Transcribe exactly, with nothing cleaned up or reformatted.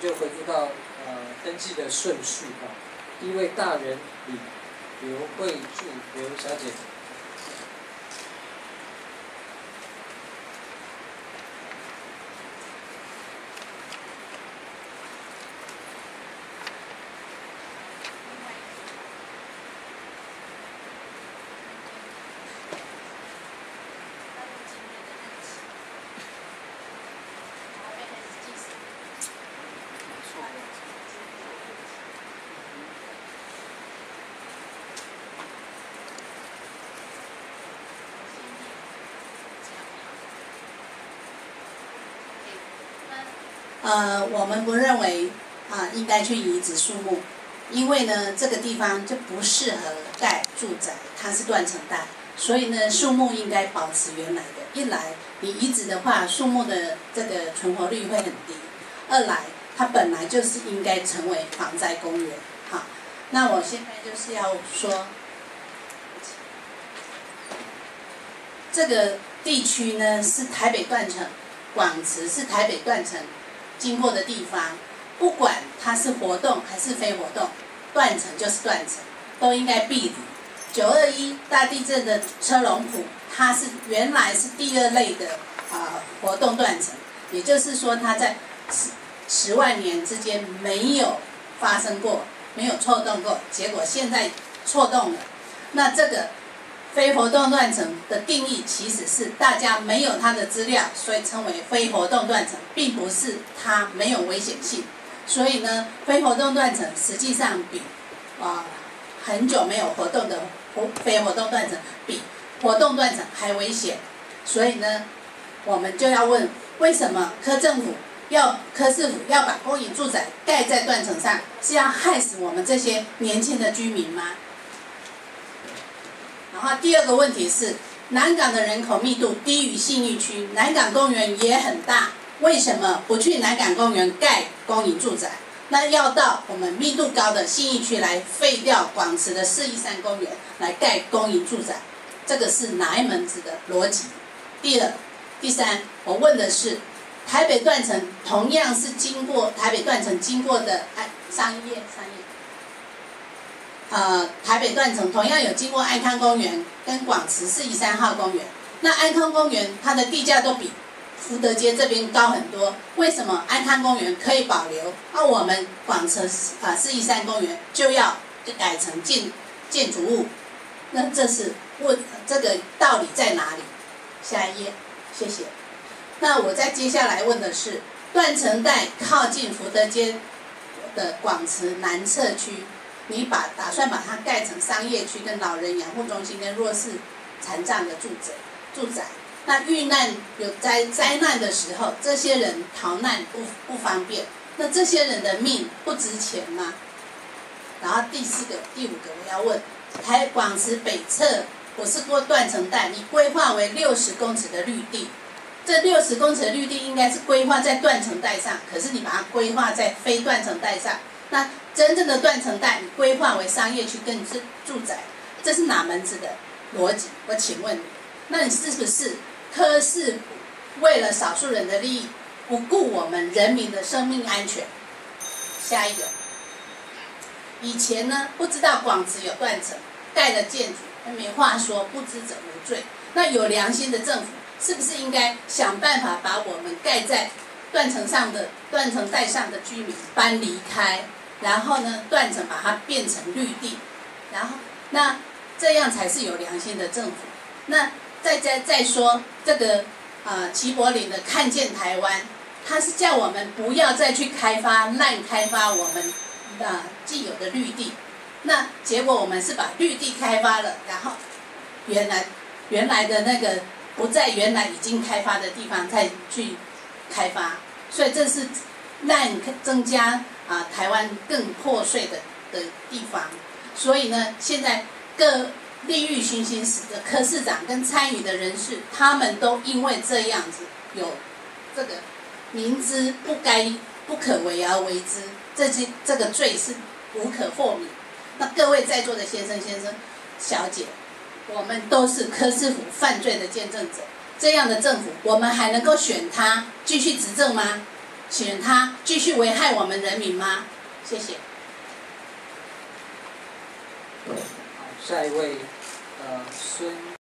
就回复到呃登记的顺序哈。第一位大人李刘慧柱刘小姐。 呃，我们不认为啊、呃、应该去移植树木，因为呢这个地方就不适合盖住宅，它是断层带，所以呢树木应该保持原来的。一来你移植的话，树木的这个存活率会很低；二来它本来就是应该成为防灾公园。好，那我现在就是要说，这个地区呢是台北断层，广池是台北断层经过的地方，不管它是活动还是非活动，断层就是断层，都应该避离。九二一大地震的车龙埔，它是原来是第二类的啊、呃、活动断层，也就是说它在十十万年之间没有发生过，没有错动过，结果现在错动了。那这个非活动断层的定义其实是大家没有它的资料，所以称为非活动断层，并不是它没有危险性。所以呢，非活动断层实际上比啊、呃、很久没有活动的非活动断层比活动断层还危险。所以呢，我们就要问，为什么柯政府要柯市府要把公营住宅盖在断层上，是要害死我们这些年轻的居民吗？然后第二个问题是，南港的人口密度低于信义区，南港公园也很大，为什么不去南港公园盖公营住宅？那要到我们密度高的信义区来废掉广池的四一三公园来盖公营住宅，这个是哪一门子的逻辑？第二、第三，我问的是，台北断层同样是经过台北断层经过的，哎，上一页，上一页。呃，台北断层同样有经过安康公园跟广池四一三号公园。那安康公园它的地价都比福德街这边高很多，为什么安康公园可以保留，而、啊、我们广池啊四一三公园就要改成建建筑物？那这是问这个道理在哪里？下一页，谢谢。那我再接下来问的是，断层带靠近福德街的广池南侧区。你把打算把它盖成商业区、跟老人养护中心、跟弱势残障的住宅，住宅。那遇难有灾灾难的时候，这些人逃难不不方便，那这些人的命不值钱吗？然后第四个、第五个我要问，台广池北侧我是过断层带，你规划为六十公尺的绿地，这六十公尺的绿地应该是规划在断层带上，可是你把它规划在非断层带上，那真正的断层带你规划为商业区跟住宅，这是哪门子的逻辑？我请问你，那你是不是柯市府为了少数人的利益，不顾我们人民的生命安全？下一个，以前呢不知道广池有断层，盖了建筑，没话说，不知者无罪。那有良心的政府是不是应该想办法把我们盖在断层上的断层带上的居民搬离开？然后呢，断层把它变成绿地，然后那这样才是有良心的政府。那再再再说这个呃齐柏林的看见台湾，他是叫我们不要再去开发滥开发我们呃既有的绿地，那结果我们是把绿地开发了，然后原来原来的那个不在原来已经开发的地方再去开发，所以这是滥增加。啊，台湾更破碎的的地方，所以呢，现在各利欲熏心使的柯市长跟参与的人士，他们都因为这样子有这个明知不该不可为而为之，这些这个罪是无可豁免。那各位在座的先生、先生、小姐，我们都是柯市府犯罪的见证者。这样的政府，我们还能够选他继续执政吗？ 选他继续危害我们人民吗？谢谢。 好，下一位，呃，孙。